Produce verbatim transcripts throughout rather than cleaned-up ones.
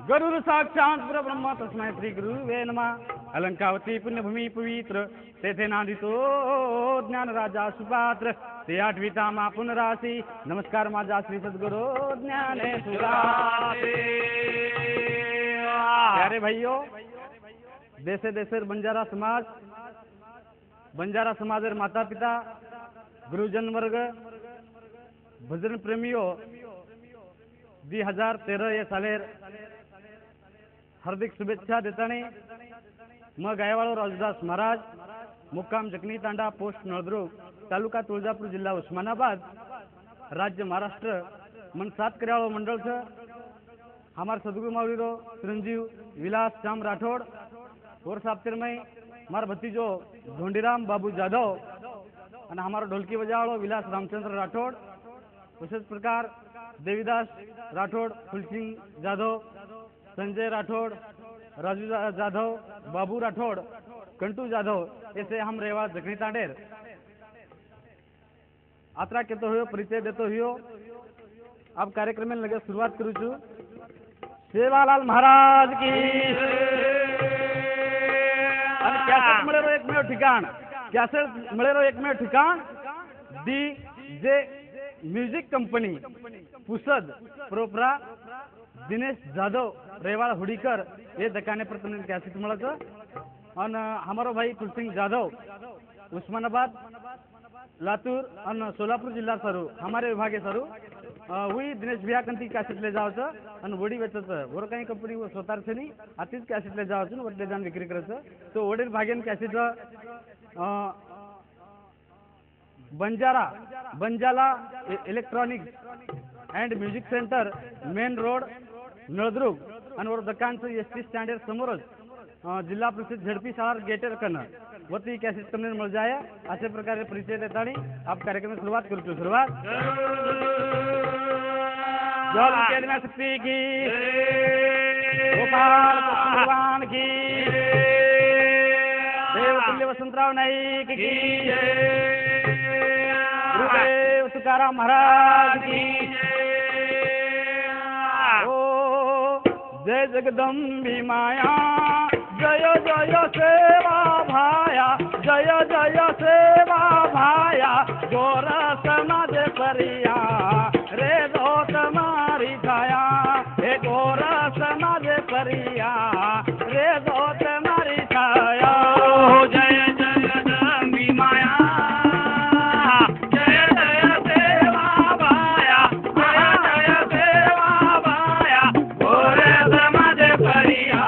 गरुड़ साक्षात परब्रह्म तस्मै श्री गुरुवे नमः। अलंकावती पुण्यभूमि पवित्र तेथे नांदितो ज्ञान राजा सुपात्र ते आठविता मा पुनरासी नमस्कार माझा श्री सद्गुरु ज्ञानेश्वरासी। प्यारे भाइयों, देशे देशेर बंजारा समाज बंजारा समाजेर माता पिता गुरुजन वर्ग भजन प्रेमियों दुई हजार तेरह ये सालेर हार्दिक शुभेच्छा देतानी म गायवाळो राजदास महाराज मुक्काम जखनी तांडा पोस्ट नळदुर्ग तालुका तुळजापूर जिल्हा उस्मानाबाद राज्य महाराष्ट्र मन सात कर्याळो मंडल छ हमार सदगुरु मावलीरो चिरंजीव विलास श्याम राठौड़ और साप्तिर में मार भतीजो ढोंडीराम बाबू जाधव और हमारा ढोलकी बजावाड़ो विलास रामचंद्र राठौड़। उसी प्रकार देवीदास राठौड़, फुलसिंह जाधव, संजय राठौड़, राजू जाधव, बाबू राठौड़, कंटू जाधव, ऐसे हम रेवा जखनी तांडेर आत्रा कहते हुए परिचय देते हुए अब कार्यक्रम में लगे शुरुआत करूँ छू। सेवालाल महाराज की कैसेट मिळेलो एकमेव ठिकाण कैसेट मिळेलो एकमेव ठिकाण D J music company Pusad प्रोपरा दिनेश जाधव रेवाड़ हुडीकर ये दकाने पर तुमने कैसेट मिला था। और हमारो भाई कुलसिंह जाधव उस्मानाबाद लातूर और सोलापुर जिला सरू हमारे विभागे सरू वही दिनेश भैया कंती कैसेट ले जाओ और वडी वेचत वर काही कंपनी स्वतः से नहीं आतीच कैसेट ले जाओ वर ले जान विक्री करायचं तो वडील भाग्यान कैसेट बंजारा बंजाला electronics and music centre main road Naldurg और वर दकानचं एस टी स्टँडर्ड समोरच जिला परिषद झडपी शाळा गेटर कन वरती कैसेट तुमने मिल जाए। अशा प्रकारे परिचय देता आप कार्यक्रम में शुरुआत करू शुरुआत जल शक्ति की गोपाल भगवान की देवतुल्य वसंतराव नाईक की गुरुदेव तुकाराम महाराज की ओ जय जगदम्बी माया जय जय सेवा भाया जय जय सेवा भाया गोर समाज परिया रे दो तुम्हारी छाया हे गोर समाज परिया रे दो तुम्हारी छाया जय जगदम्बी माया जय जय सेवा भाया जय जय सेवा भाया गोर समाज परिया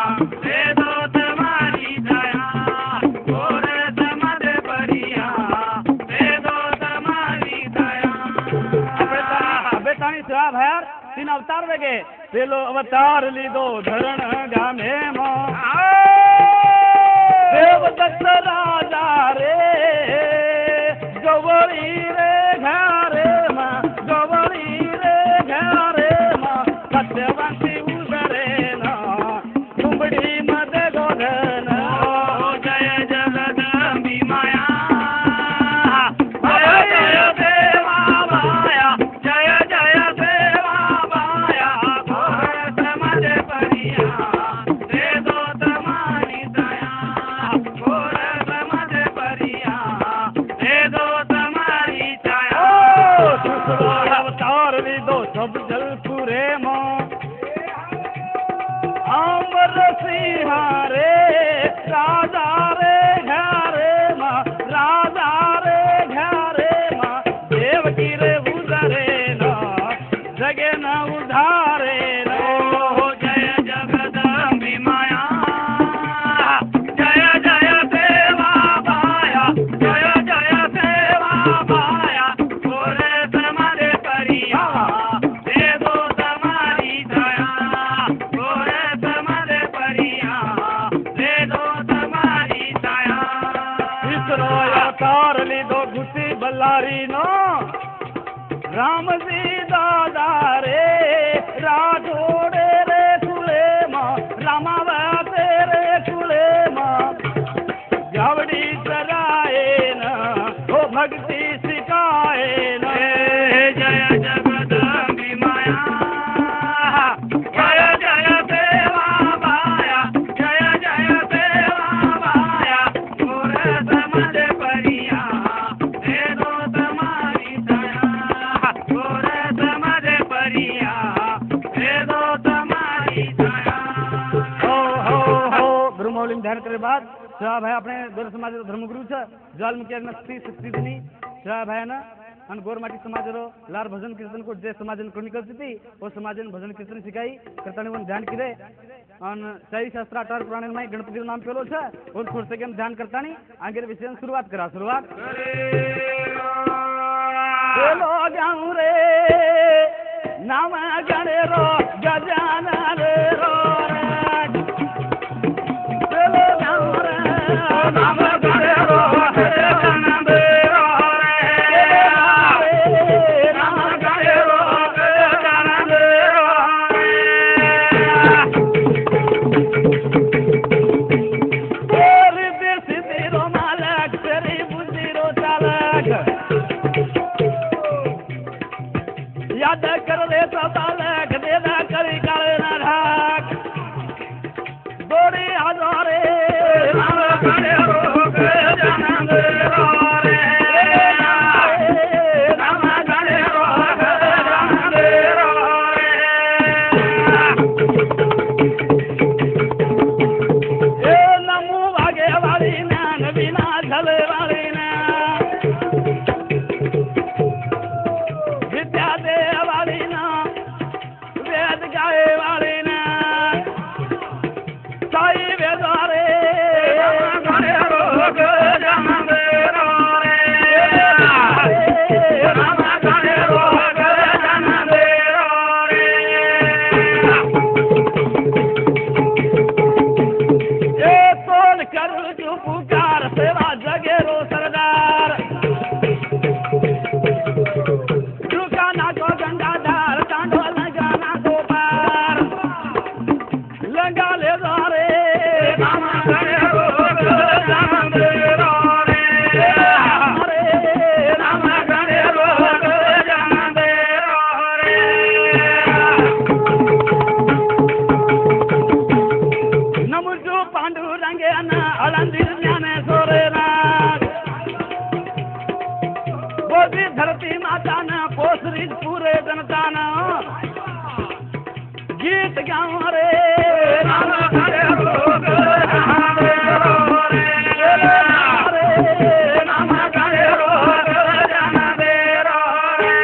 भैर तीन अवतार वेगे पेलो अवतार लीधो धरण गामे मो देव दत्त राजा रे गवळी रे घारे मा गवळी रे घारे मा सत्यवंती उजरे ना कुंबडी मध्ये गोधन जय जगदम्बी माया सब जल पूरे मो अमर सिंहारे राजा रे घरे मा राजा रे घरे मा देवकी रे उजरे न जगे न उधारे न जय जगदम्बी माया जय जय सेवा भाया जय जय सेवा भाया गोरे समाज परिया बल्लारी नो राम जी दादा रे राठौड़े रे कुले मा रामावते रे कुले मा जावड़ी सराए न ओ भक्ति सिखाए न जय जगदम्बी माया जय जय જાહેર કર્યા બાદ શિવાભાઈ આપણે ગોર સમાજ ધર્મગુરુ છે જ્વાલમુખી નસ્તી શક્તિની શિવાભાઈ અને ગોરમાટી समाज लार भजन कीर्तन को जे समाज कोणी करती थी वो समाज भजन कीर्तन शिकाई करता वन ध्यान किरे और शाही शास्त्र अठार पुराण में गणपति नाम पेलो है और थोड़ से ध्यान करता नहीं आगे विषय शुरुआत करा शुरुआत बोलो जाऊं रे नाम गणे रो गजानन रो बोलो जाऊं रे नाम गणे रो गजानन याद कर ले सतालक देदा करी काले ना ढाक गोरी हजारे नाम करे रोग जानंद रे नाम करे रोग जानंद रे ए नमो भागे वाली नान बिना झले वाली ना विद्या दे वाली ना वेद गाए वाली ना साई वेदारे गणे रोग जानंद रे राम गणे रोग जानंद रे ए तोल कर जो पुकार सेवा जगे रो सरदार धरती माता न पोसरी पूरे जनता न गीत गाँव रे नाम करे रोग नाम करे रोग जानंद रे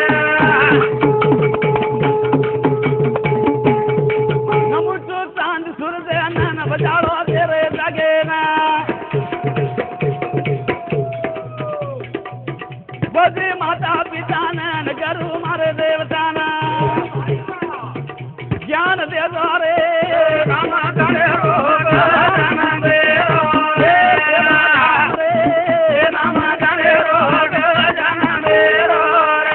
नमुचो चांद सूरज अनन बजाड़ो तेरे लगे ना बद्री माता पिता न गुरु मारे देवता न ज्ञान दे द्वारे नाम करे रोग जानंद रे नाम करे रोग जानंद रे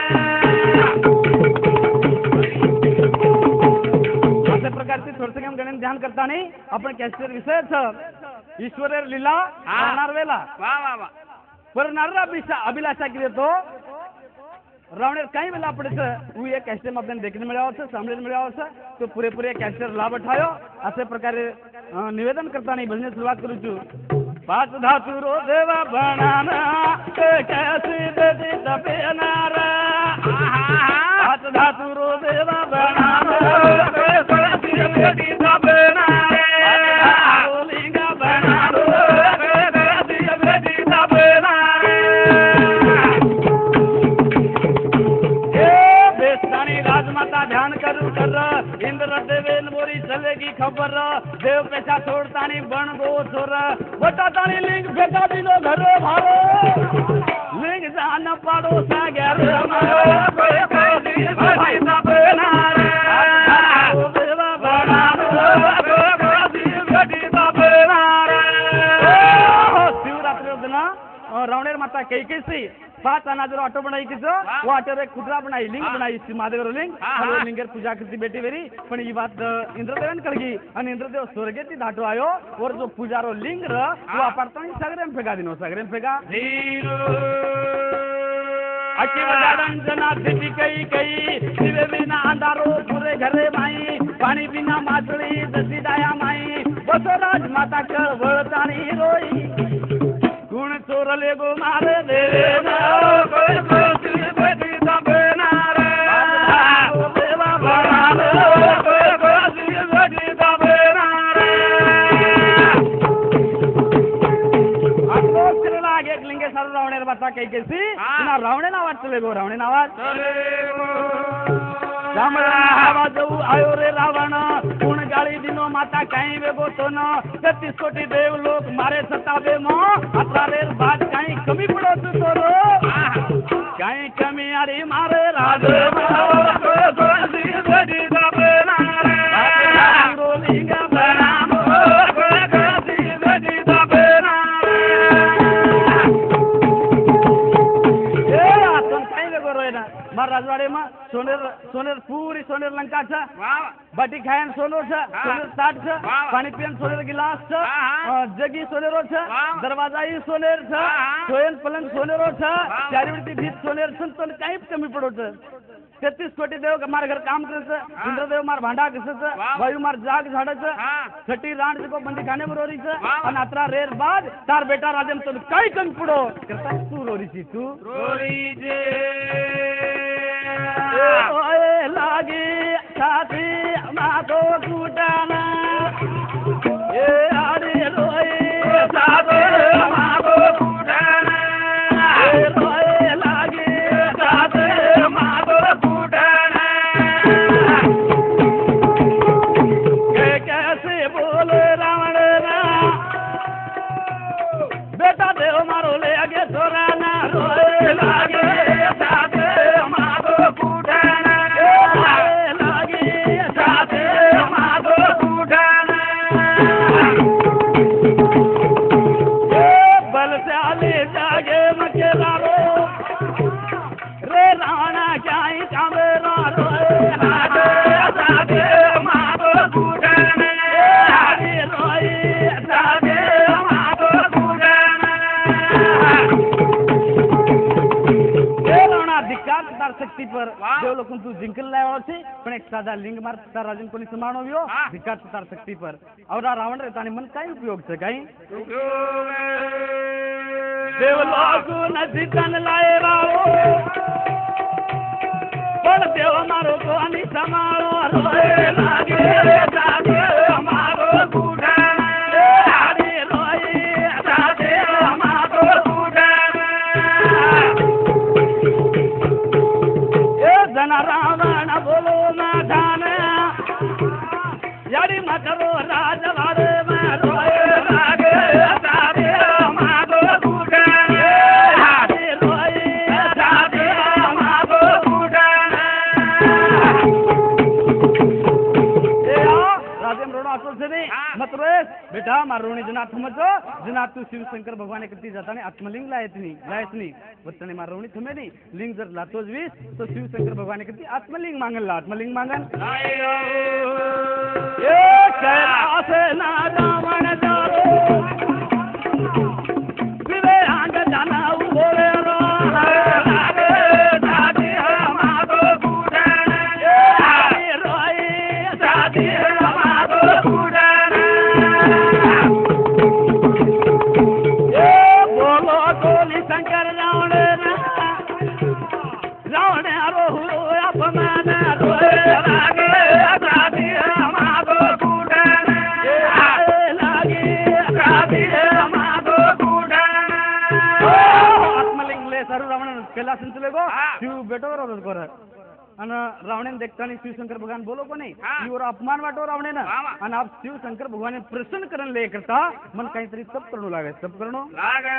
अशा प्रकारचे थोडसे काम गणन ध्यान करता नाही आपण कॅस्टर विषय ईश्वर लीला राहणार वेला वा वा वा पर नारा अभिलाषा की तो रावण कहीं वेला पड़े वो ये कैसे अपने देखने मिला सामने मिला तो पूरे पूरे कैसे लाभ उठायो असे प्रकार निवेदन करता नहीं भजन शुरुआत करू छू पांच धातु रो देवा बनाना कैसे बेटी तपेनारा पांच धातु रो देवा बनाना कैसे बेटी तपेनारा लिंगा बनाना कैसे बेटी तपेनारा राजमाता ध्यान करू कर इंद्र देवेन मोरी चलेगी खबर देव पैसा छोड़ता नहीं बन गो छोर बताता नहीं लिंग फेंका दिनो घर भारो लिंग जान पाड़ो सा घर शिवरात्रि दिन रावणेर माता कई कैसी पांच अनाजर ऑटो बनाई किसो वो ऑटो रे खुदरा बनाई लिंग बनाई सी महादेव लिंग और लिंगर पूजा करती बेटी वेरी पण ये बात इंद्रदेवन कळगी आणि इंद्रदेव स्वर्गेती धाटो आयो और जो पूजारो लिंग र वो apartment सगरेम फेगा दिनो सगरेम फेगा अकी वजाडन जना दिटी कई कई दिवे बिना अंधारो पूरे घरे माई पाणी बिना माचळी दसी दाया माई बसराज माता कर वळतानी रोई गुण चोरले गो मारे देवे ना कोई कोई बेटी तबेना रे देवा बना कोई कोई बेटी तबेना रे गो रावण आवाज राम आवाज आयो रे रावण कोण गाळी दिनो माता काही वेगो तो न छत्तीस कोटी देव लोक मारे सतावे मो अठरा रे बात काही कमी पडो तो रो काही कमी अरे मारे राज राजवाड़े में सोनेर सोनेर पूरी सोनेर लंका छ बाटी खायन सोनो छ सोनेर साठ छ पानी पियन सोनेर गिलास छ जगी सोनेरो छ दरवाजा ही सोनेर छ सोयन पलंग सोनेरो छ चारिवटी भीत सोनेर छ तो काही कमी पडो छ छत्तीस कोटी देव मार घर काम करे छ इंद्रदेव मार भांडा घसे छ वायु मार जाग झाड़े छ छठी राण को बंदी खाने में रोरी छ और अतरा रेर बाद तार बेटा राजम तो काही कमी पडो करता तू रोरी छी तू रोरी जे ओए लागी साथी मातो टूटाना ए आड़ी रोए साथी मातो टूटाना ए रोए लागी साथी मातो टूटाना के कैसे बोले रावण ना बेटा देव मारो ले आगे छोराना रोए लागे साथी मातो शक्ति पर देव लोग तू जिंकल लाया छे पण एक सादा लिंग मार तार राजन कोनी समानो व्यो धिकार तार शक्ति पर और रावण रे तानी मन काई उपयोग छे काई देव लोग नदी तन लाए रावो पण देव मारो कोनी समानो रोए लागे जागे मारो गुडाना आरे रोए जागे मारो गुडाना जना रावण बोलो ना जाने यारी मकरो राजवाड़े में रोए लागे जागे मारो गुडाना आरे रोए जागे मारो गुडाना ए आ राजेम रोणा असल से नहीं मत रोए बेटा मार रोणी जना थमचो जना तू शिव शंकर भगवान करती जाता ने आत्मलिंग लायत नहीं लायत नहीं वतने मार रोणी थमे नहीं लिंग जर लातोज वीस तो शिव शंकर भगवान करती आत्मलिंग मांगन ला आत्मलिंग मांगन ए कैलाश ना रावण जारो विवे आंग जाना बोले रो लागे जाती हमारो गुडाना ए रोई जाती हमारो गुडाना ए बोलो कोली शंकर रावण ना रावण रोहु अपमान रोए लागे जाती हमारो गुडाना ए लागे जाती हमारो गुडाना आत्मलिंग ले सर रावण कैलाश चले गो शिव बेटो रो कर अन रावण देखतानी शिव शंकर भगवान बोलो को नहीं इवर अपमान वाटो रावणे ना अन आप शिव शंकर भगवान प्रसन्न करन ले करता मन काहीतरी तप करणो लागे तप करणो लागे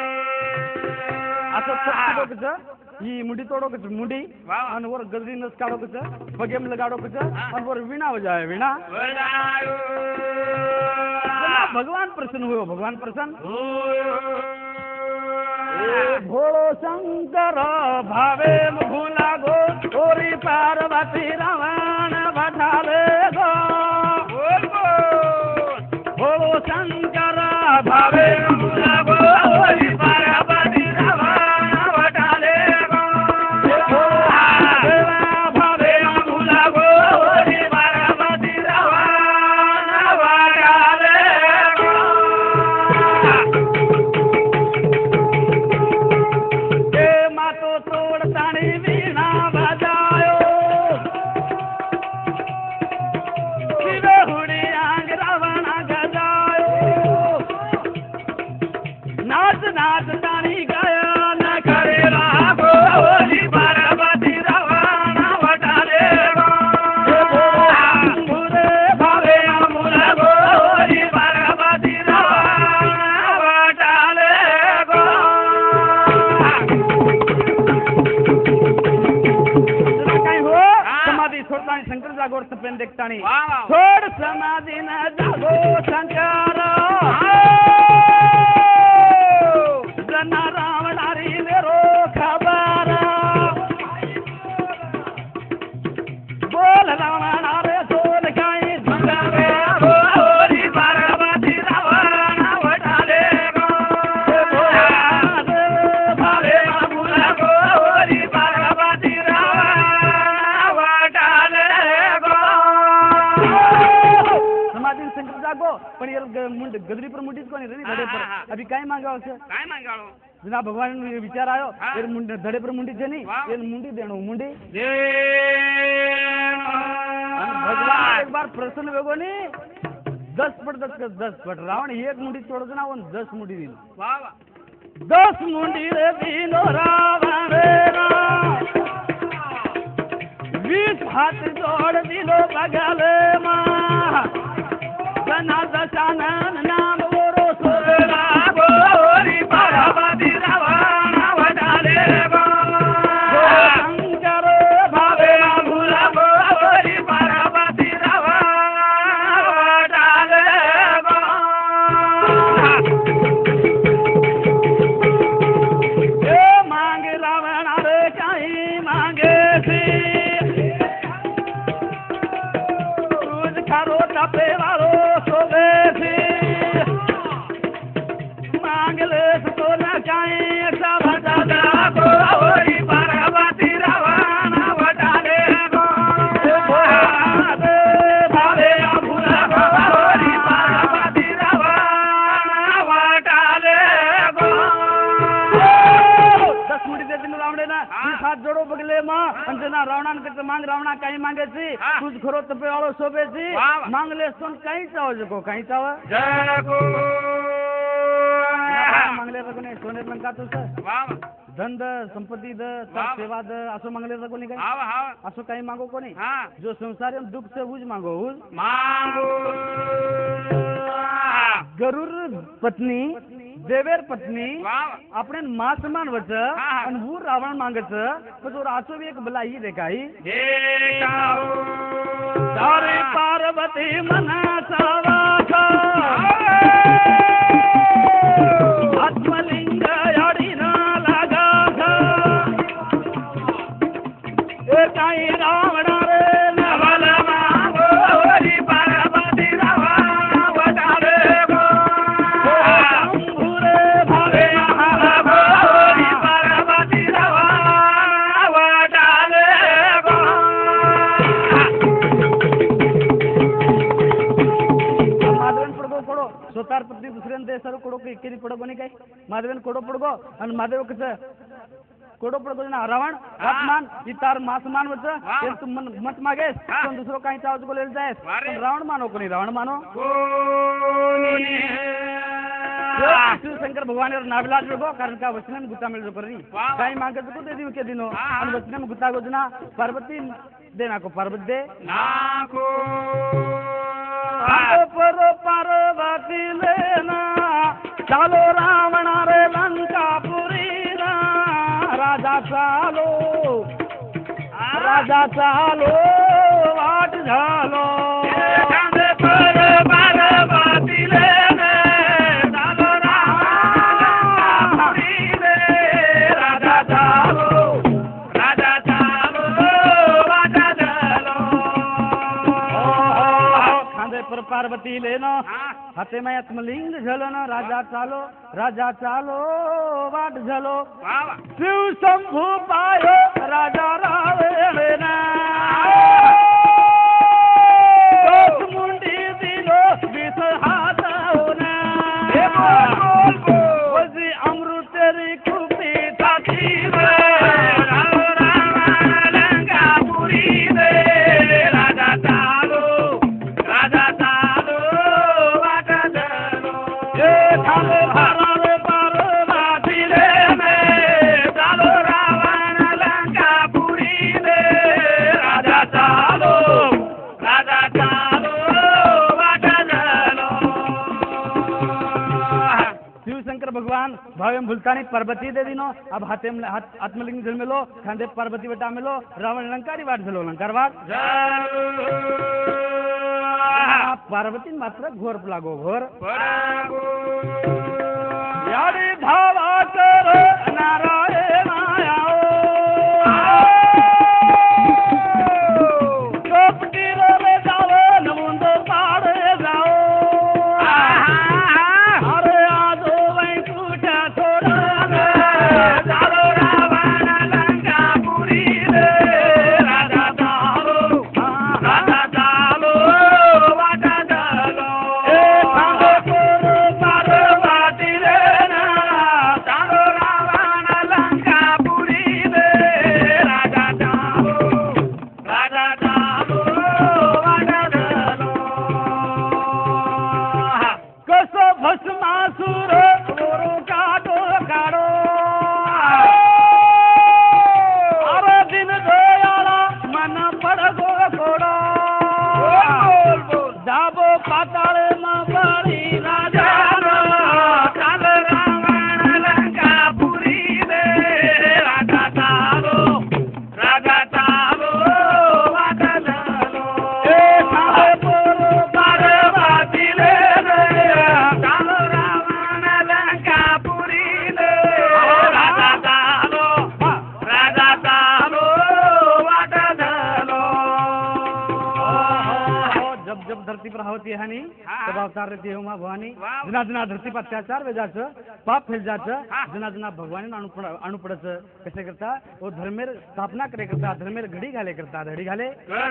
असं तप करोच ही मुंडी तोडोच मुंडी अन वर गजरी नस काढोच पगेम लगाडोच अन वर वीणा बजावे वीणा भगवान प्रसन्न हो भगवान प्रसन्न भोलो शंकर भावे भूला गो ओरी पार्वती रावण भठाले गो भोलो शंकर भावे भूला गो ओरी पार्वती रावण भठाले गो भावे भूला गो ओरी पार्वती रावण भठाले गो तोड़तानी वीणा बजायो शिवे हुड़ी आंग रावण गजायो जागोर तपेन देखतानी वाह, वाह. सोड समाधी न जागो शंकर जना रावणारी मेरो खबर बोल रावणारे सोल काही झुंगावे बोली पार्वती रावण वटाले गो भावे बाबूला बोली पार्वती रावण वटाले गो समाधी संकट जागो पण यार मुंड गदरी पर मुंडीच कोणी रे धडे पर अभी काय मांगाव છે काय मांगाळो जना भगवान विचार आयो यार मुंड धडे पर मुंडी છે ની यार मुंडी देणो मुंडी दे भगवान एक बार प्रसन्न वेगो नी दस पट दस का दस पट रावण एक मुंडी छोड़ो ना वन दस मुंडी दिन वाह वाह दस मुंडी रे दीनो रावण रे बीस हाथ जोड़ दिलो बगले मां जना दशानन नाम ओरो सोला गोरी पार्वती रावण वटाले गो शंकर भावे भूला गोरी पार्वती रावण वटाले गो ए मांगे रावण रे काही मांगे सी रोज खारो तपे वालो सोबे सी मांगले तो न काही सब दादा गोरी पार्वती रावण वटाले गो भावे भूला गोरी पार्वती रावण वटाले गो दस मिनिट दे दिन रावणे ना हाथ जोड़ो बगले मां अंजना रावणान करते मांग रावणा काही मांगे सी तुझ खरो तपे वालो सोबे सी मांग ले सोन काही चाव जको काही चाव जको मांगले कोणी सोने लंका तो वाह धन द संपत्ती द सेवा द असो मांगले कोणी काही हाव हाव असो काही मागो कोणी हां जो संसार दुख से हुज मांगो हुज मांगो गरुर पत्नी देवेर पत्नी वाह આપણે માસમાન વચ અને હું રાવણ માંગે છે તો જો રાસો એક ભલાઈ દેખાઈ દેખાઓ તારે પાર્વતી મના સાવા આત્મલિંગ યાડી ના લાગા એ કાઈ રાવણ રે નવલ માંગો ઓરી પાર્વતી રાવણ વટાલે ગો શંભુરે ભાવે ઓરી પાર્વતી રાવણ વટાલે ગો माधवन पडगो कोडो स्वतः पत्नी दुसऱ्या देशावर कोडो एकेरी पडो कोणी काय माधवन कोडो पडगो आणि माधव कसं कोडो पडगो ना रावण आत्मान ही तार मासमान वच ते तू मन मत मागेस पण दुसरो काही चावत बोलेल जायस पण रावण मानो कोणी रावण मानो कोणी शंकर भगवान नाविलाज बघो कारण का वचन गुता मिल जो करी काही मागत को दे दिव के दिनो आणि वचन गुता गोजना पार्वती देना को पार्वती दे नाको पर पार्वती लेना चालो रावण रे लंकापुरी ना राजा चालो राजा चालो वाट झालो पर पार्वती लेना चालो रावण रे राजा चालो राजा चालो वाट झालो खांदे पर पार्वती लेनो हाथे में आत्मलिंग झलो ना राजा चालो राजा चालो वाट झलो शिव शंभू पायो राजा रावण ना मुंडी दिलो विष हाथ होना वजी अमृत तेरी कृपी थाती लंकापुरी दे राजा चालो राजा चालो वाट झलो ए थालो हरार पार्वती ले में चालो रावण लंकापुरी भावे भूलतानी पर्वती दे दिनो अब हाथे में हाथ आत्मलिंग जल मिलो खांदे पर्वती बटा मिलो रावण लंकारी वाट झलो लंकार वाट पार्वती मात्र घोर लागो घोर यारी धावा कर नारायण आयो कपटी रे जाओ नमुंद पाड़े जाओ अरे आजो वैकुंठ छोड़ा जालो रावण लंका पुरी रे राजा जालो राजा जालो वाटा जालो ए सांगो पार्वती रे ना जालो रावण लंका पुरी रे राजा जालो राजा जालो वाटा जालो कसो भस्मासुर ओरो काटो काढो अरे दिन दयाला मन पडगो कोडो जाबो पाताळे मारी राजा काल रावण लंका पुरी रे राजा चालो राजा चालो वाटा झालो ए साहेबोर पार्वती रे काल रावण लंका पुरी रे राजा चालो राजा चालो वाटा झालो जब जब धरती पर होती है हानि तब अवतार रहती है उमा भवानी जना जना धरती पर अत्याचार वे जाच पाप फैल जाच जना जना भगवानी अणुपड अणुपडच कसे करता वो धर्मेर स्थापना करे करता धर्मेर घडी घाले करता घडी घाले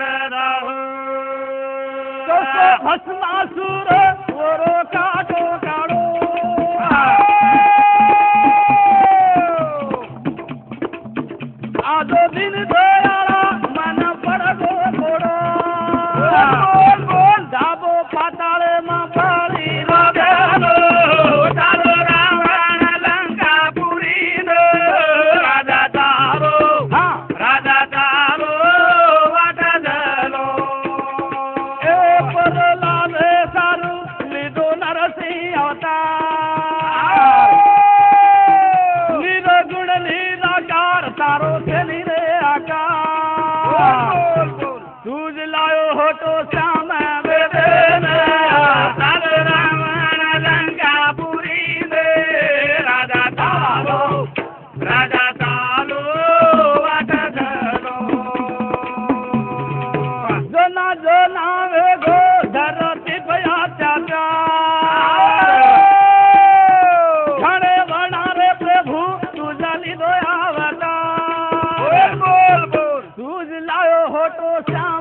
कसो भस्मासुर ओरो काटो काढो आजो दिन दयाला मन पडगो कोडो बोल बोल जाबो पाताळे मारी राजानो चालो रावण लंका पुरी रे राजा चालो राजा चालो वाटा झालो ए परला रे सारू लिदो नरसिंह अवतार निर्गुण निराकार तारो चली रे आकार तुझ लायो हो तो श्याम वेदन चाल रावण लंका पुरी रे राजा चालो राजा चालो वाटा झालो जोना जोना वे गो धरती पया चाचा घणे वणारे प्रभु तुझा लिदो अवतार बोल बोल तुझ लायो हो तो श्याम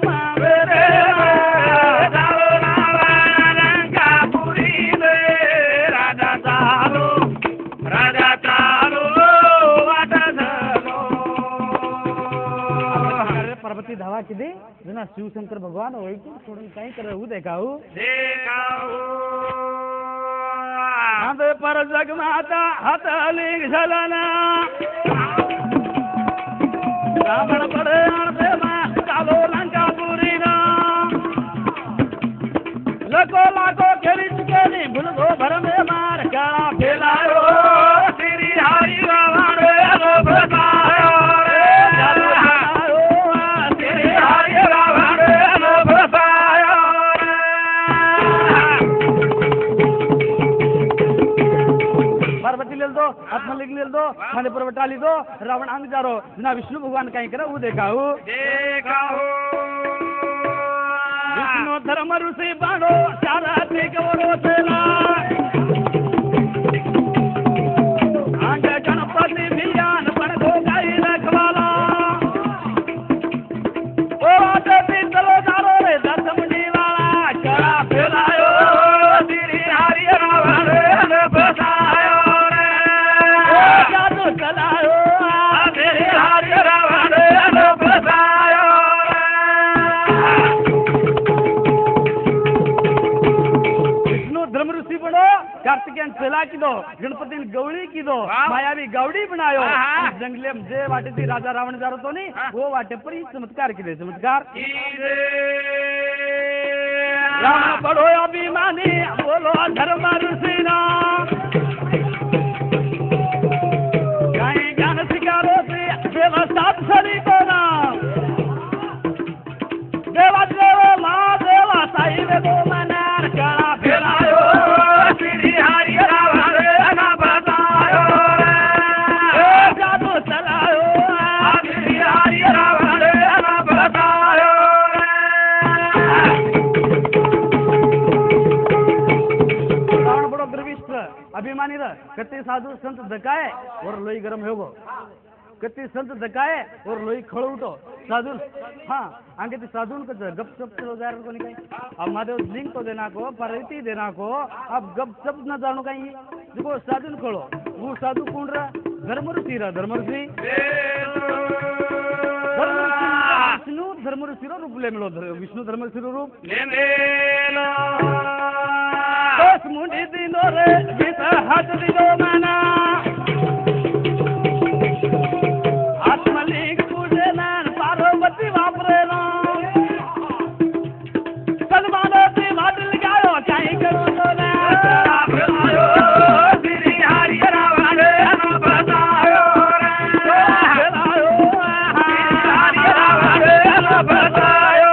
पर्वती धावा किती जुना शिवशंकर भगवान ओळखून सोडून काही करऊ देखाऊ आंबे पर जगमाता हातालिंग झाला रावण पडे आणते मा चालो लंका पुरी ना लको लाको खेरी चुकेली भूलगो भर में मार काळा फेलायो श्री हरी रावण रो बतायो पार्वती ले दो आत्मलिंग ले दो खाने पर बटाली दो रावण अंग जारो जना विष्णु भगवान कहीं करे वो देखाऊ देखाऊ विष्णु धर्म ऋषि बाणो चारा ते गौरो सेना आंग गणपति बियान बन गो गाई रखवाला ओ आते चलो जारो रे दस मुंडी वाला चला फेलायो श्री हरि रावण ने बसायो चलायो मेरे हरि रावण ने बसायो विष्णु धर्म ऋषि बनो कार्तिकेयन चला की दो गणपति गौड़ी की दो मायावी गौड़ी बनायो जंगले जे वाटे थी राजा रावण जारो तो नहीं वो वाटे पर ही चमत्कार की दे चमत्कार रावण पढ़ो अभिमानी बोलो धर्म ऋषि ना वत्सली कोणा देवा देव मा देवा साई देव मनार काळा फिरायो श्री हरी रावण न बतायो ए जादू चलायो श्री हरी रावण न बतायो रावण बड़ो गर्विष्ठ अभिमानी रह कति साधु संत दकाए और लोई गरम होगो कति संत दकाए और लोई खड़ो उठो साधु हाँ आगे तो साधु को गप सप चलो जा को नहीं अब महादेव लिंग तो देना को परिति देना को अब गप सप न जानो कहीं देखो साधु खड़ो वो साधु कौन रहा धर्म ऋषि रहा धर्म ऋषि विष्णु धर्म ऋषि रूप ले मिलो विष्णु धर्म ऋषि रूप दस मुंडी दिनो रे बीस हाथ दिनो माना आत्मलिंग पूजे नान पार्वती वापरे ना सलमानती मादल गायो काई करो तो ना श्री हरि रावण न बतायो हरि रावण न बतायो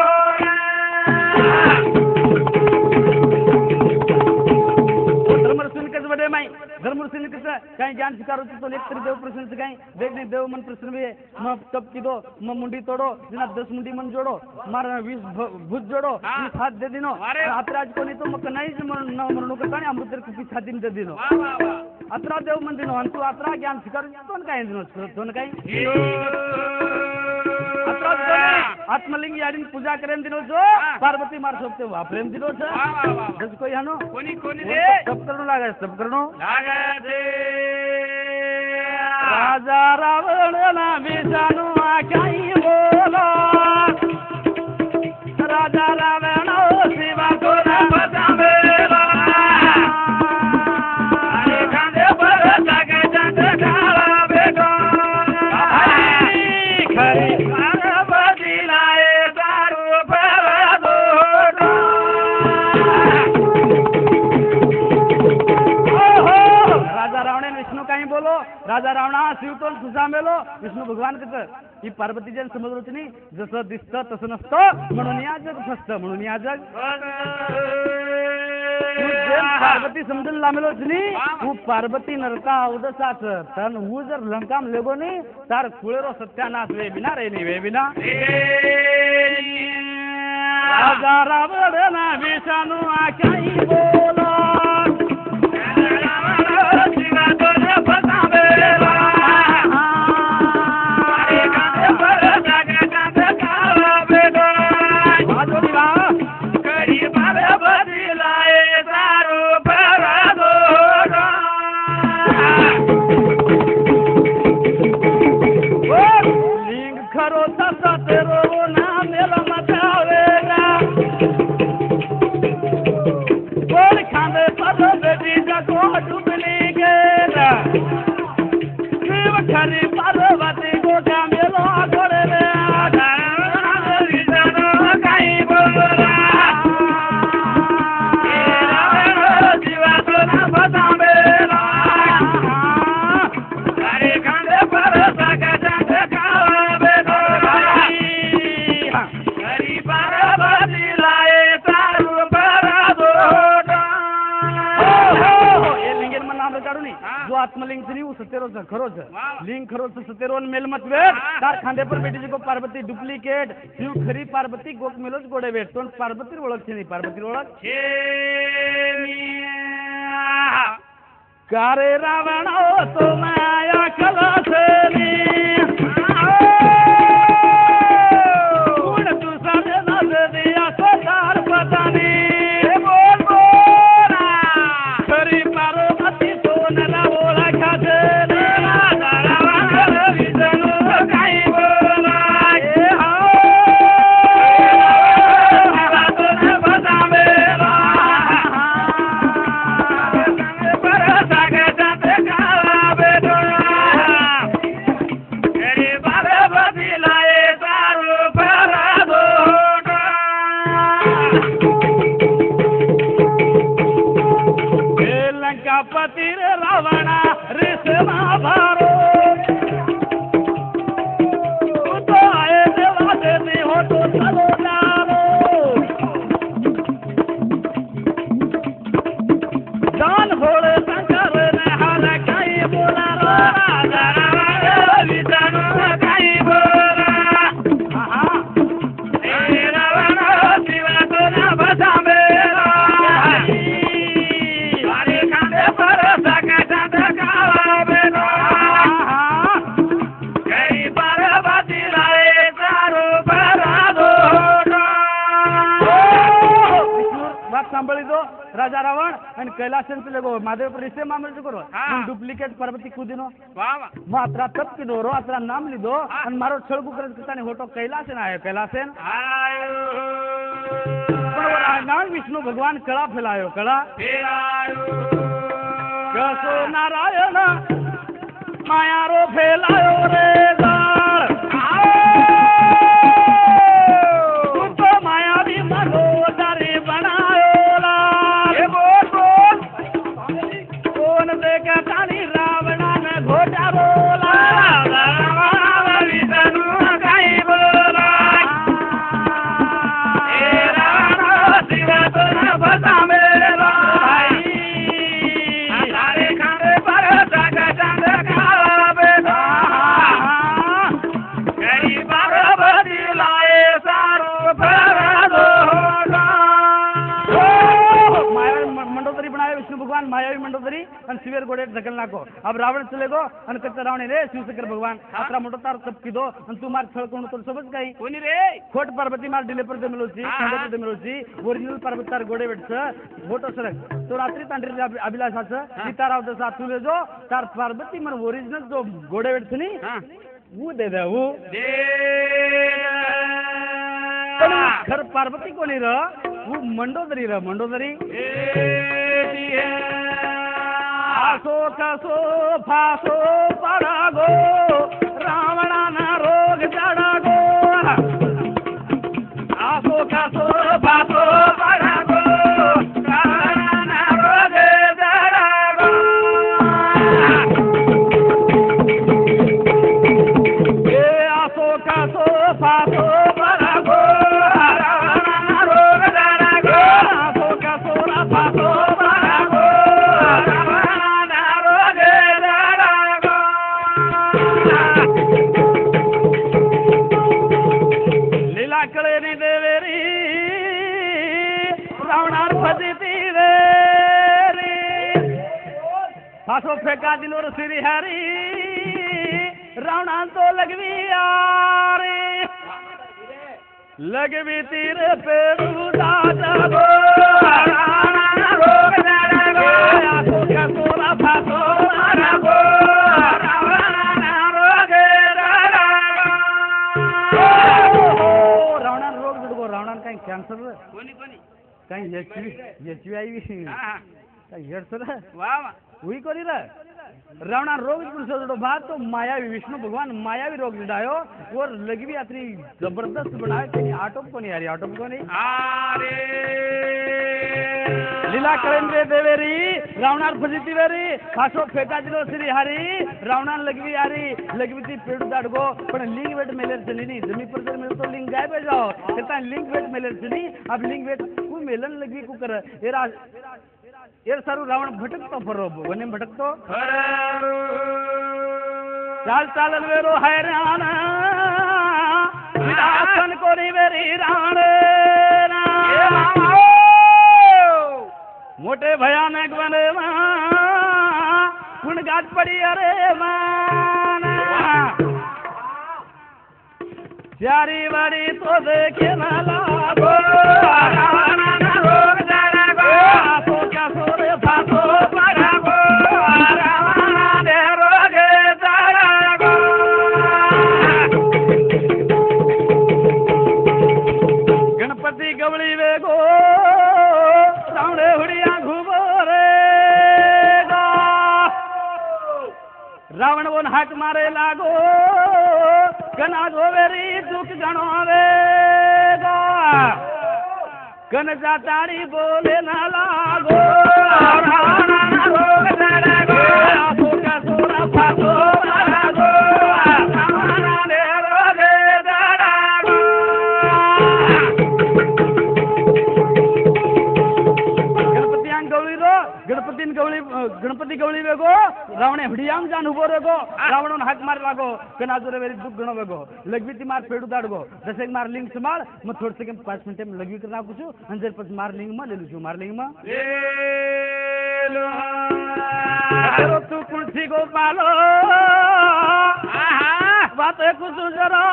धर्मरसून कसं बडे माई धर्मरसून कसं काही ज्ञान स्वीकारो तो एक तरी देव प्रसन्न से काही देख नहीं देव मन प्रसन्न भी है म तप की दो म मुंडी तोड़ो जिना दस मुंडी मन जोड़ो मार बीस भूत जोड़ो बीस हाथ दे दिनो अतराज को नहीं तो मक नहीं न मरणो का काणी अमृत कुपी छाती दे दिनो अतरा देव मन दिनो अंतु अतरा ज्ञान स्वीकारो तो काही दिनो तो काही अतरा आत्मलिंग याडीन पूजा करेन दिनो जो पार्वती मार सोपते वा प्रेम दिनो छ जस कोई हनो कोणी कोणी रे सब करणो लागे सब करणो लागे दे राजा रावण ना विषाणु काही बोलो राजा रावण शिवा को ना बतावेला अरे कांदे पर जागे जागे काळा बेटो खरी पार्वती लाए दारू पर दोटो राजा रावण विष्णु काही बोलो राजा रावणा शिवतोल तुझा मेलो विष्णू भगवान कसं ही पार्वती जन समजलं होती नाही जसं दिसतं तसं नसतं म्हणून या जग फसतं म्हणून या जग तू जेम पार्वती समजून लामेलोच नाही तू पार्वती नरका उदसाच तन हु जर लंकाम लेगो नाही तार कुळेरो सत्यानाश वे बिना रे नाही वे बिना राजा रावण ना विषाणू काही बोलो लिंग खरो तसा तेरो ना मेला मचावेगा बोल खांदे पर बेटी जगो डुबली गेला शिव खरी पार्वती को का मेलो गोड़े में काही बोला जीवा तो ना बतावेला अरे कांदे पर सका जाते काळा बेटो हरी पार्वती लाए तारू पर दोटो ये लिंगेन मन नाम काढू नी जो आत्मलिंग से वो सतेरोच खरोच लिंग खरोच सतेरोन मेल मत वेट तार खांदे पर बेटी को पार्वती डुप्लीकेट शिव खरी पार्वती गोक मेलोच गोडे वेट तो पार्वती ओळख छे नी पार्वती ओळख कारे रावण तो माया कलासनी गुण तू सारे नद दिया सोदार पतानी बोल बोल खरी पार्वती सोनला ओळखा छे राजा रावण विष्णू काही बोला ए हो तो न बतावेला पति रावणा रिसमा भारो सांभळी दो राजा रावण અને કૈલાસન ચલે ગો મહાદેવ પર ઇસે મામલે કરો ડુપ્લિકેટ પર્વતી કૂદીનો વાહ વાહ માત્રા તપ કીધો રો આત્રા નામ લીધો અને મારો છળગુ કરે કતાને હોટો કૈલાસન આયો કૈલાસન આયો પણ નામ વિષ્ણુ ભગવાન કળા ફેલાયો કળા ફેલાયો કસો નારાયણ માયારો ફેલાયો રે દાળ તું તો માયાવી મનો તારી બનાયો લાલ એ બોલ બોલ કોણ દેખે તારી રાવણા ને ઘોટારો લાલ રાવણ વિષ્ણુ કઈ બોલા એ રાવણ શિવ તન બતામે તારે ખાંડે પર સાગા ચાંદ કાવે ગઈ પાર્વતી લાએ સારો ભરદો मायावी मंडोदरी बनाया विष्णु भगवान मायावी मंडोदरी और शिवेर गोड़े ढकल नाको अब रावण चले गो और कहते रावण रे शिवशंकर भगवान आत्रा मोटो तार तप की दो और तू मार छळ कोण तो सबच काही कोणी रे खोट पार्वती मार डिले पर दे मिलोची खंडे पर दे मिलोची ओरिजिनल पार्वती तार गोड़े वेटच मोटो सरक तो रात्री तांडरी अभिलाषाच सीताराव दसा तुले जो तार पार्वती मन ओरिजिनल जो गोड़े वेटच नी वो दे दे वो दे खर पार्वती कोणी र वो मंडोदरी र मंडोदरी आसो कसो फासो पडागो रावणाना रोग चढागो आसो कसो फासो पडागो रावणाना रोग चढागो ए आसो कसो फासो पडागो रावणाना रोग चढागो आसो कसो फासो पडागो रावणाना रोग चढागो लीला कळेनी देवेरी रावणार फजिती वेरी फासो फेका दिलोर श्री हरी रावणान तो लगवी यारी लगवी तीर पेड़ू दादगो रावणाना रोग चढागो आसो कसोरा फासो पडागो रावणाना रोग चढागो रावणान रोग जडगो रावणान काही कॅन्सर कोणी कोणी काही एचवी एचवी आई हा हा काही हेडसर वाह वाह हुई कोनी रे रावणा रोग जडो बात तो मायावी विष्णु भगवान मायावी रोग जडायो और लगवी अतरी जबरदस्त बनायो तेनी आटोप कोनी यारी आटोप कोनी अरे लीला करेंद्र देवेरी रावणार फजिती वेरी फासो फेका दिलो श्री हरी रावणान लगवी यारी लगवी ती पेड़ दाडगो पण लिंग वेट मेलेर चली नी जमी पर जर मिल तो लिंग गायब हो जाओ कहता लिंग वेट मेलेर चली अब लिंग वेट कु मेलन लगवी कु कर ए राज ये सारू रावण भटकतो फरो वने भटकतो चाल चालन वेरो हैरान विदासन कोरी वेरी रावण मोटे भयानक बने कुण गाठ पड़ी अरे मान चारी बारी तो देखे न लागो रावणाना रोग चढागो आसो कसो रे फासो पडागो रावणाने रोग चढागो गणपती गवळी वेगो रावणे हुडिया घुबो रे गो रावण बोन हाक मारे लागो कना गोवेरी दुख गणो वेगो कन जातारी बोले न लागो रावणाना रोग चढागो आसो कसोरा फासो पडागो रावणाने रोग चढागो गणपतीयांग गवळी रो गणपतीन गवळी गणपती गवळी वेगो रावणे हडियांग जान उभो रेगो रावणन हाक मार लागो कनाजुरे वेरी दुख गणो वेगो लगवी ती मार पेड़ू दाडगो जैसे मार लिंग संभाल मैं थोड़े से पांच मिनट में लगवी करना कुछ अंजर पर मार लिंग में ले लूँ मार लिंग में ले लो करो तू कुर्सी को पालो बात कुछ जरा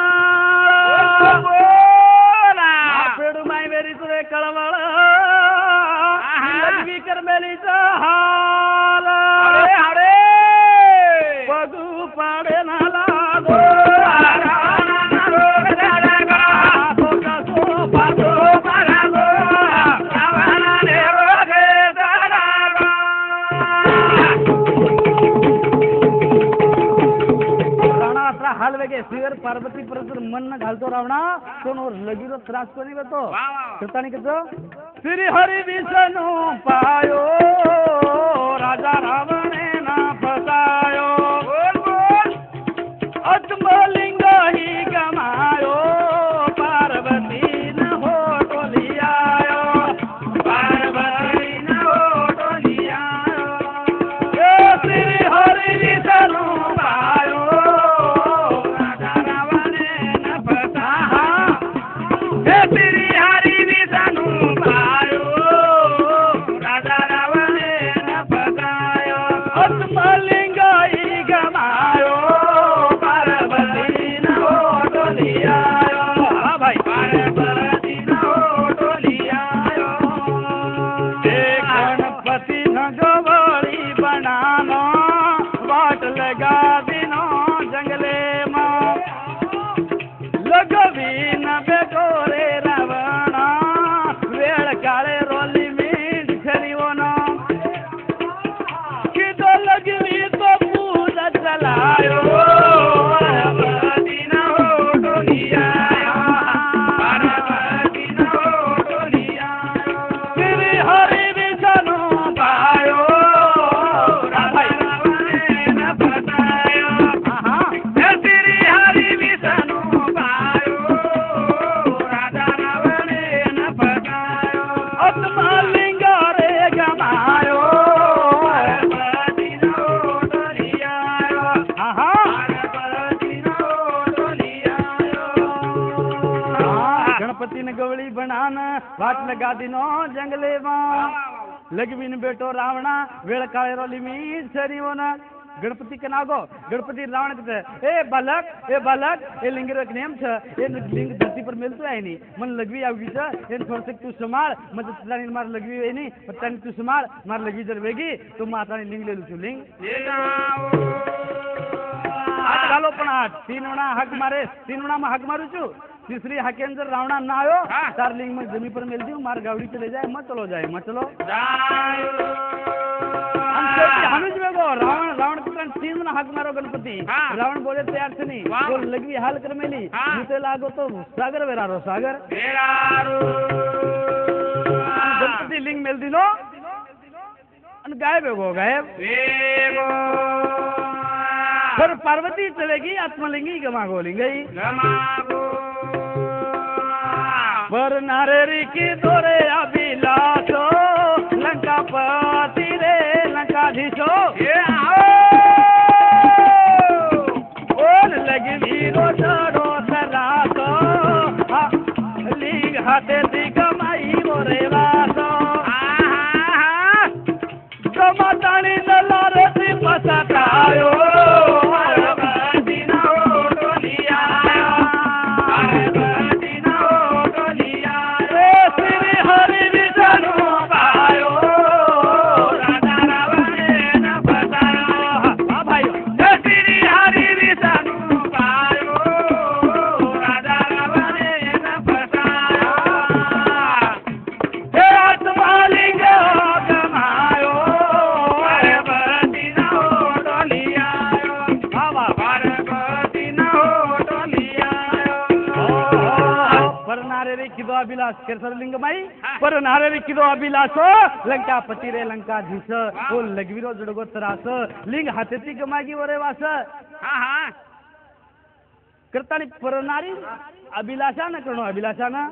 सामान पेड़ू माई वेरी तुरे कळवळ मेलीचा हाल अरे अरे बघू पाडे ना लागो रोग झाला का तो कसो पासो मारागो रावणाने रोग झाला रावणा असा हाल वेगे श्रीवर पार्वती परत मन न घालतो रावणा तो नो लगीरो त्रास कोणी घेतो वा वा कृतानी कसं श्री हरी विष्णू पायो राजा रावणे ना फसायो बोल बोल आत्मलिंग ही गमायो पार्वती न हो टोलियायो पार्वती न टोलियायो ए श्री हरी विष्णू पायो राजा रावणे न फसाहा हे श्री हरी विष्णू पायो राजा रावणे न फसायो आत्मलिंग ही गमायो पार्वती न टोलियायो हा भाई पार्वती न टोलियायो ते गणपती न गवळी बनानो वाट लगा दिनो जंगले में लगवी न बेगोरे रावणा वेळ काळे रोली मीठ खरीवो न किदो लगवी तो पूज चलायो पार्वती न टोलियायो पार्वती न टोलियायो श्री हरी विष्णू पायो राजा रावणे न फसायो आहा हे श्री हरी विष्णू पायो राजा रावणे न फसायो आत्मलिंग रे गमायो पार्वती न टोलियायो आहा पार्वती न टोलियायो गणपति ने गवळी बनान वाट लगा दिनो जंगले में लगवीन बेटो रावणा वेळ काळे रोली मी सरी होना गणपति के नागो गणपति रावण के ए बालक ए बालक ए लिंगर एक नेम छ ए लिंग धरती पर मिलतो है नी मन लगवी आवी छ ए थोड़ से तू संभाळ मत तलानी मार लगवी है नी पण तू संभाळ मार लगवी जर वेगी तो माता ने लिंग ले लू लिंग हात घालो पण हात तीन वणा हाक मारे तीन वणा में हाक मारू छू तीसरी हाकेन जर रावणा ना आयो हाँ। चार लिंग में जमी पर मिल दी मार गावड़ी चले जाए मत चलो जाए मत चलो हम सोची हनुज में गो रावण रावण के कारण तीन वणा हाक मारो गणपति हाँ। रावण बोले तैयार से नहीं वाह। वो लगवी हाल कर मेली हाँ। मुते लागो तो सागर वेरारो सागर गणपति लिंग मिल दी लो अन गायब है गो गायब फिर पार्वती चलेगी आत्मलिंगी गमा गोलिंगई पर नारेरी की दोरे अभिलाषो लंका पति रे लंकाधीशो ओन लगी वीरो चढ़ो सरासो लिंग हाथे दिगमाई मोरे वासो गमातानी नलारे ती पसतायो अभिलाष केसर लिंग माई पर नारे किदो अभिलाष लंका पति रे लंकाधीश ओ लगवीरो जडगो त्रास लिंग हातेती गमागी वरे वास हाँ हाँ करतानी पर नारी अभिलाषा न करणो अभिलाषा न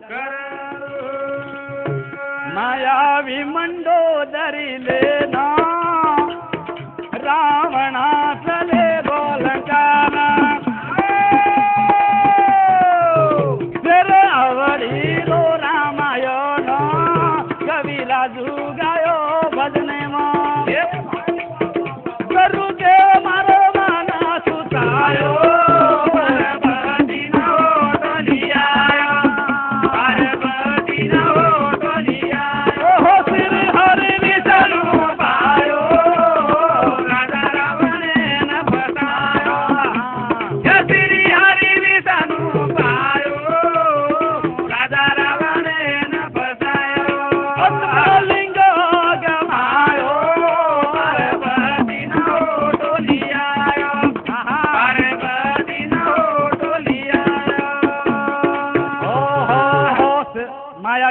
मायावी मंडो दरिले ना रावणा चले गोलंकाना तेरे आवडी रो रामायण कविला जुगायो भजने में करू के मारो माना सुतायो पार्वती न टोलिया ओ श्री हरि विष्णु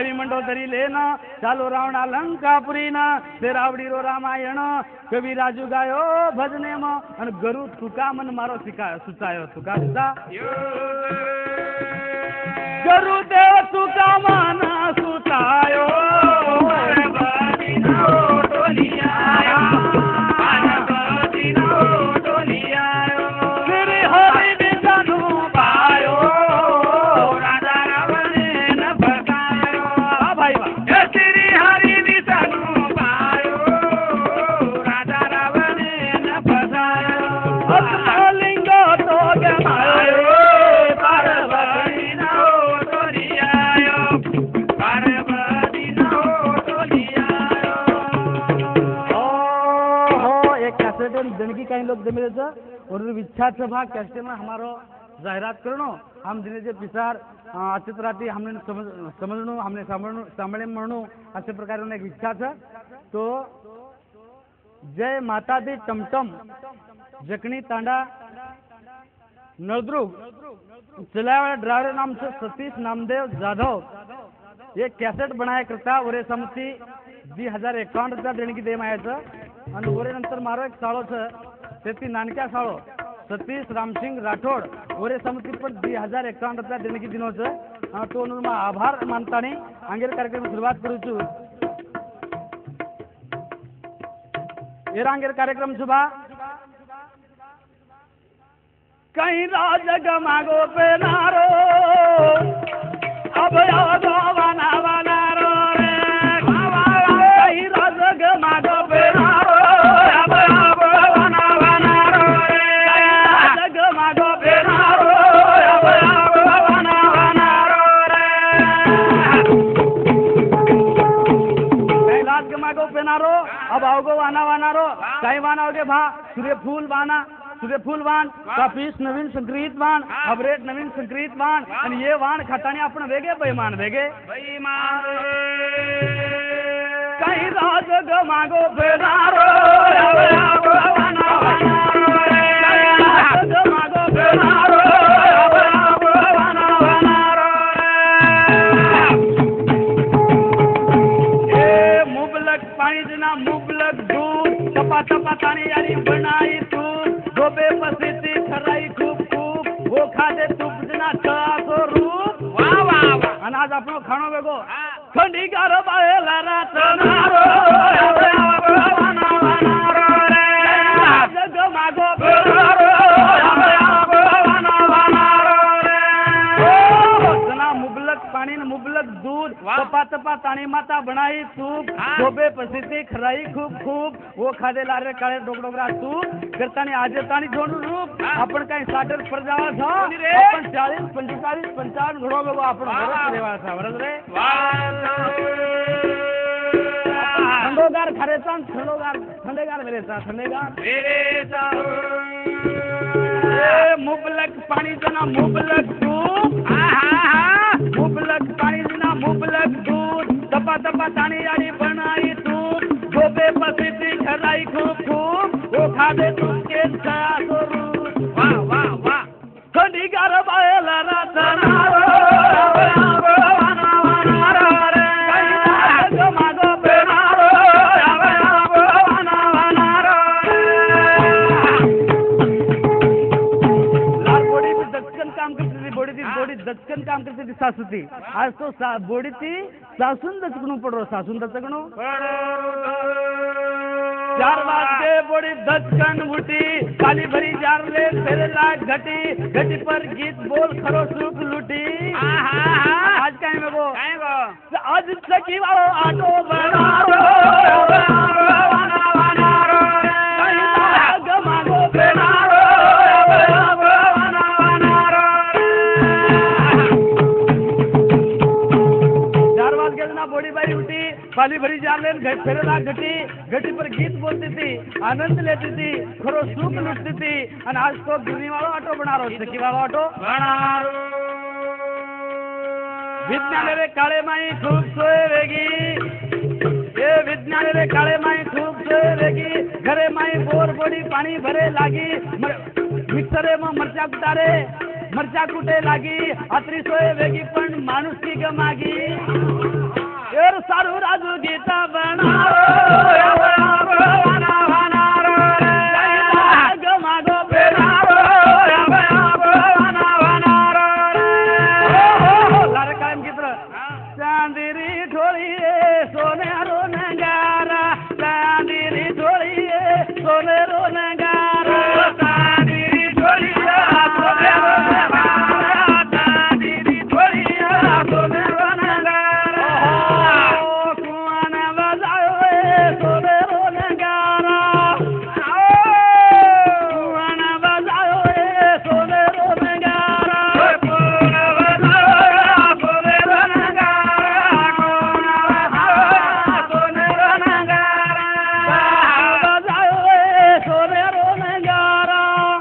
આવી મંડોદરી લેન ચાલો રાવણા લંકાપુરી ના તે રાવડીરો રામાયણ કવિ રાજુ ગાયો ભજને માં અને ગરુ તુકા મન મારો શીખાયો સુચાયો તુકા સુચા ગરુ દેવ તુકા મન સુચાયો जिंदगी काही लोग जमे और इच्छा भाग कैसे में हमारो जाहिरात करनो हम जिने जे पिसार अच्छे तरह हमने समझ समझनो हमने सांभळनो सांभळे म्हणनो अशा प्रकारे एक इच्छा है तो जय माता दी टमटम जकनी तांडा नळदुर्ग चलाया वाला ड्राइवर नाम से सतीश नामदेव जाधव ये कैसेट बनाया करता और समती दी हजार एकावन्न रुपया देणगी दे मायाचं आणि वरे नंतर मारो एक साळो छ तेती नानक्या साळो सतीश रामसिंग राठोड वरे समती पण दी हजार एकावन्न रुपया देणगी दिनो छ तो नु आभार मानतानी आंगेर कार्यक्रम सुरुवात करू छु ये रांगेर कार्यक्रम सुबा कहीं राज गमागो पे नारो अब यादो बना बना रो रे कहीं राज गमागो पे नारो अब अब बना बना रो रे राज गमागो पे नारो अब अब बना बना रो रे कहीं राज गमागो पे नारो अब आओगो वाना वाना रो कहीं वानाओगे भा सूर्य फूल वाना सूर्यफूल वाण कापीस नवीन संक्रित वाण अबरेट नवीन संक्रित वाण आणि ये वाण खाताने आपण वेगे बैमान वेगे बैमान काही राज गमागो बेनारो वाना राज गमागो बेनारो वाना वाना ए मुबलक पाणी जना मुबलक दूध तपा तपा ताणी यारी बनाई तू गोबे पसीती खराई खूप खूप वो खादे तूप जना छासो रूप वाह वाह वाह आणि आज आपण खाणो वेगो थंडी गार बाहेला रात नारो वाना वाना रे जग मागो बेनारो वाना वाना रे जना मुबलक पाणी न मुबलक दूध तपा तपा ताणी माता बनाई तूप गोबे पसीती खराई खूप खूप वो खादे लारे काळे डोकडोगरा तूप करतानी आज ताणी जोडून रूप आपण काही साठर प्रजावा छो आपण चाळीस पंचेचाळीस पंचावन्न घडो बघू आपण बरोबर रेवा छा बरोबर रे थंडोगार खरेचा थंडोगार थंडेगार मेरेचा थंडेगार मेरेचा ए मुबलक पाणी जना मुबलक दूध आहा मुबलक पाणी जना मुबलक दूध तपा तपा ताणी याडी बनाई तूप गोबे पसीती खराई खूप खूप वो खादे तुमके छासो रूप वाह वाह वाह थंडी गार बाहेला रात नारो वाना वाना रे काही राज मागो बेनारो वाना वाना लाल बोडी भी दक्कन काम करती थी बोडी थी बोडी दक्कन काम करती थी सासू थी आज तो सा, बोडी थी सासून दचकणू पडो सासून दचकणू चार वाजते बोड़ी दचकन उठी काली भरी जार ले तेरे लाख घटी घटी पर गीत बोल खरो सुख लूटी आज कहीं में वो आज सखी वालो आटो बना रो वाना वाना रो कहीं लाग मांगो बेना रो वाना वाना रो चार वाज के ना बोड़ी बाई उठी काली भरी जार ले तेरे लाख घटी घटी पर गीत बोलती थी आनंद लेती थी खरो सुख लुटती थी और आज तो गिरनी वाला ऑटो बना रो सखी वाला ऑटो बना रो विज्ञान रे काळे माई खूब सोए वेगी ये विज्ञान रे काळे माई खूब सोए वेगी घरे माई बोर बोडी पानी भरे लागी मिक्सरे में मरचा कुटारे मरच्या कुठे लागी अत्री सोय वेगी पण माणूस की ग मागी एर सारू राजू गीता बनारो ग मागो बेनारो लारे कायम गीत्र चांदिरी ढोळी सोन्यारो नगारा चांदिरी ढोळी सोनेरो नगारा चांदिरी ढोळी सोनेरो नगारा चांदिरी ढोळी सोनेरो नगारा कुआन बजायो सोनेरो नगारा कुआन बजायो सोनेरो नगारा कुआन बजायो सोनेरो नगारा सोनेरो नगारा बजायो सोनेरो नगारा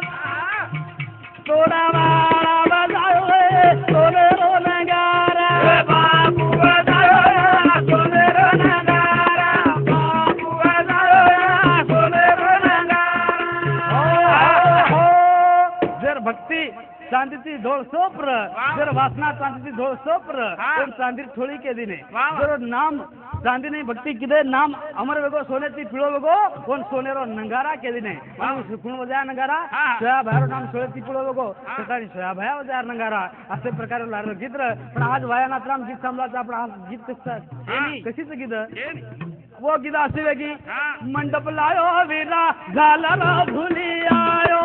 थोडा वाळा बजायो सोनेरो नगारा बापू बजायो सोनेरो नगारा बापू बजायो सोनेरो नगारा हो जर भक्ती चांदीची ढोळ सोप्र जर वासना चांदीची ढोळ सोप्र पण चांदी थोडी केली नाही जर नाम चांदी नाही भक्ती किदे नाम अमर वेगो सोन्याची पिळो वेगो कोण सोनेरो नंगारा केली नाही कोण वजा नंगारा सोया भायरो नाम सोळ्याची पिळो वेगो सकाळी सोया भाया वजा नंगारा असे प्रकारे लागलं गीत पण आज वायानात राम गीत समजायचं आपण आज गीत कसं कशीच गीत वो गीत असे वेगी मंडप लायो विरा झाला ना भुली आयो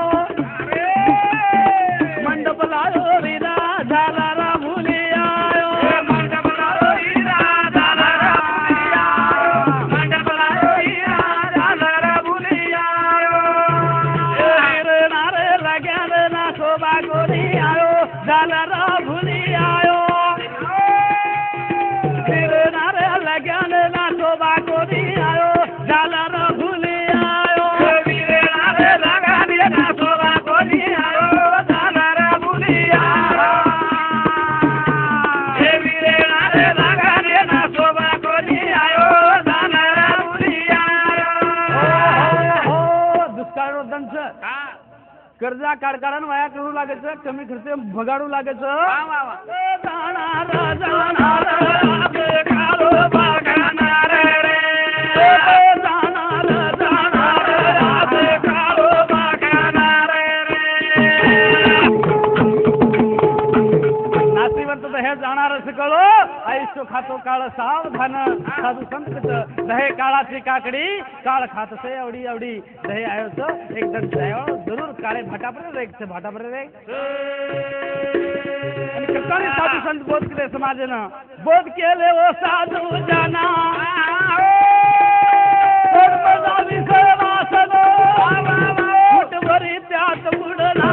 मंडप लायो विरा झाला रा भुली आयो मंडप लायो विरा झाला रा भुली आयो मंडप लायो विरा झाला रा भुली आयो रे नारे लाग्यान ना शोभा कोणी आयो झाला रा भुली आयो रे नारे लाग्यान ना शोभा कोणी आयो झाला रा भुली आयो रे नारे लाग्यान ना शोभा कोणी आयो झाला रा भुली आयो रे नारे लाग्यान ना शोभा कोणी आयो झाला रा भुली आयो हो दुष्काळ दंश कर्जा काढकारण वाया करू लागायचं कमी खर्च भगाडू लागायचं जाणार जाणार खालो बघणार रे जाणार जाणार खालो बघणार रे नातीवंत हे जाणार कळो आयुष्य खातो काळ सावधान साधू संत दहे काळाची काकडी काळ खात से एवढी एवढी दहे आयोच एकदम जरूर काळे भाटापर्यंत एक भाटापर्यंत एक आणि करताना साधू संत बोध केले समाजानं बोध केले ओ साधू जना विषय वासन कुठवरी त्यात बुडला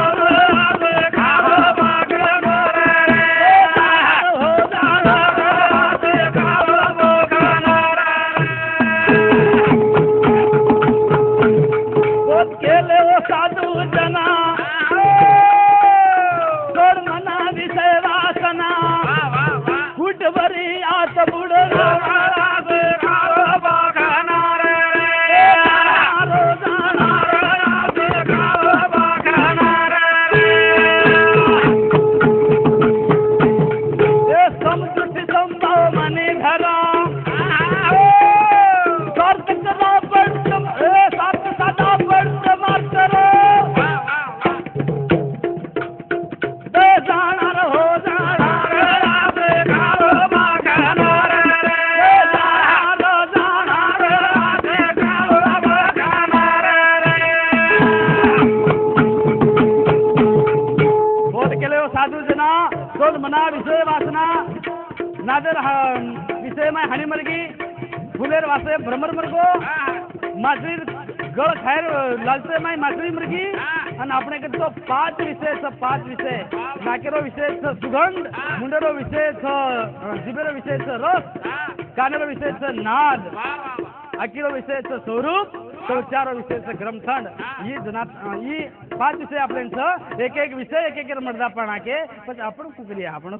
केले ओ साधू जना सोड मना विषय वासना कुठवरी आत बुडला समृद्धी संभाव मने घरा स्वार्थ कदा पडत सार्थ साधा पडत मात्र जाणार हो जाणार बोध केले हो साधू जना सोड मना विषय वासना नादर विषय माय हानी मरगी फुलेर वासे भ्रमर मरगो मासळी गळ खायर लालचे माय मासळी मरगी आणि आपण तो पाच विषय पाच विषय नाकेरो विषय सुगंध मुंडरो विषय जिबेरो विषय रस कानेरो विषय नाद अकिरो विषय स्वरूप चौचारो विषय ग्रमथंड ही जनात ही पाच विषय आपण एक एक विषय एक एक मर्दा पणा के पण आपण कुकली आपण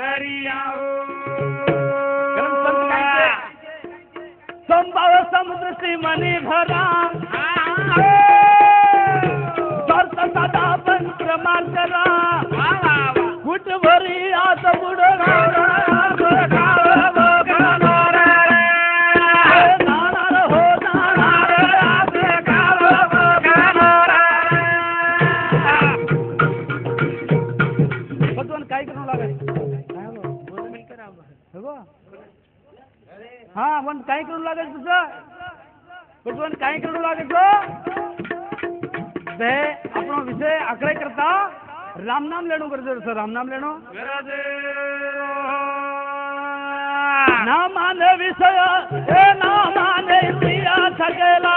संभाव समुद्र सी मनी भरा साधा पंच मार्गरा भरी आत बुडणार काळ बघणार जाणार हो जाणार आत काळ बघणार पण काय करू लागायचं हा पण काय करू लागायचं तुझं पण काय करू लागायचं ते આપણો વિષય આખરે કરતા રામ નામ લેણું કરજો સર રામ નામ લેણું ના માને વિષય એ ના માને પ્રિયા થકેલા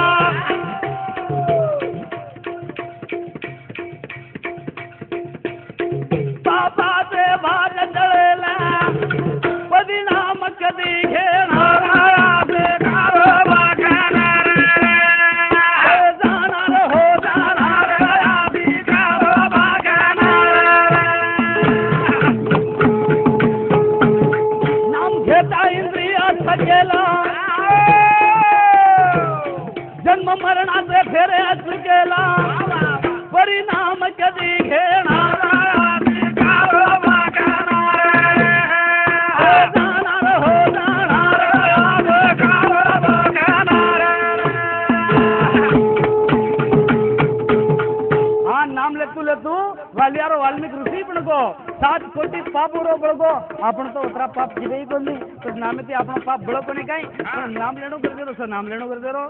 બાપા તે ભાર જળેલા પરિણામ કદી ઘેણારા जन्म मरणाचे फेरे चुकेला परिणाम कधी घेणार हो हा नाम लेतू लेतू वालियारो वाल्मिक ऋषी पण को सात कोटी पाप उडो बळगो आपण तो उतरा पाप किती कोणी तर नामे ते आपण पाप बळको नाही काही पण नाम लेणो करते रो सर नाम लेणो करते रो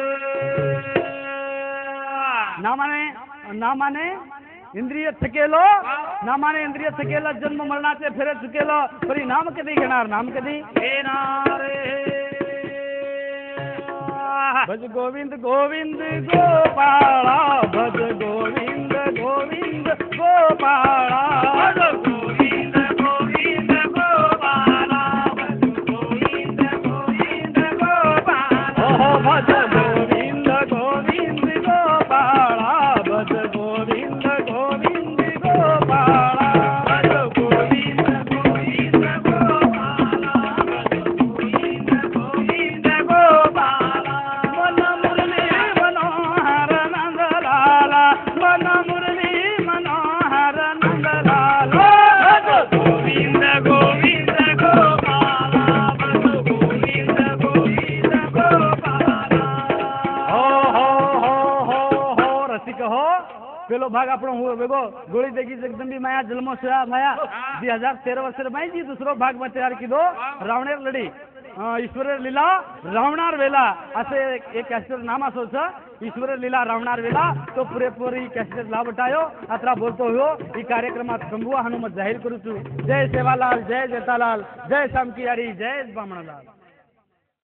नामाने नामाने इंद्रिय थकेलो नामाने इंद्रिय थकेला जन्म मरणाचे फेरे चुकेलो तरी नाम कधी घेणार नाम कधी घेणार भज गोविंद गोविंद गोपाळा भज गोविंद गोविंद गोपाळा भज गोविंद गोविंद गोपाळा भज गोविंद गोविंद गोपाळा हो भज गोविंद गोविंद गोपाळा भज गोविंद गोविंद गोपाळा भज गोविंद गोविंद गोपाळा भज गोविंद गोविंद गोपाळा मन मुरली मनोहर नंदलाला मन मुरली मनोहर नंदलाला भज गोविंद गोविंद गोपाळा भज गोविंद गोविंद गोपाळा हो हो हो हो हो रसिक हो પેલો ભાગ આપણો હું વેગો ગોળી દેગી જગદંબી માયા જન્મો સયા માયા દી हजार तेरह वर्ष माई जी दुसरो भाग में तयार कीधो रावणेर लढी ईश्वर लीला रावणार वेला असे एक कॅसेट नाम असो ईश्वर लीला रावणार वेला तो पुरेपूर ही कॅसेट लाभटायो अत्रा बोलतो हो ही कार्यक्रमात कंबुआ हनुमत जाहीर करू जय सेवालाल जय जेठालाल जय शामकी यारी जय बामणालाल